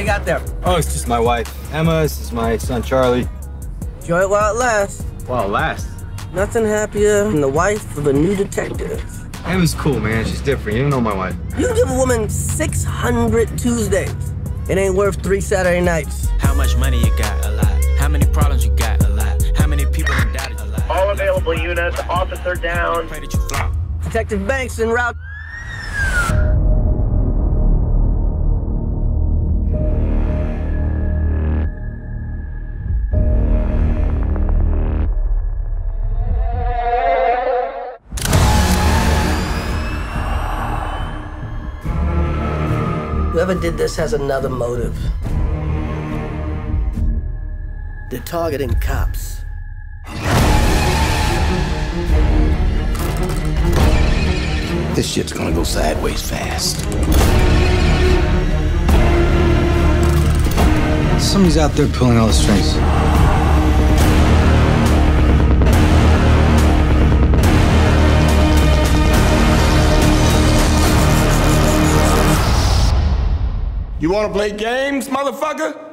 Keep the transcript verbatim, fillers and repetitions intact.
you got there? Oh, it's just my wife, Emma. This is my son, Charlie. Enjoy it while it lasts. While it lasts. Nothing happier than the wife of a new detective. Emma's cool, man. She's different. You don't know my wife. You can give a woman six hundred Tuesdays. It ain't worth three Saturday nights. How much money you got? A lot. How many problems you got? A lot. How many people that died? A lot. All available units, officer down. Pray that you flop. Detective Banks en route. Whoever did this has another motive. They're targeting cops. This shit's gonna go sideways fast. Somebody's out there pulling all the strings. You wanna play games, motherfucker?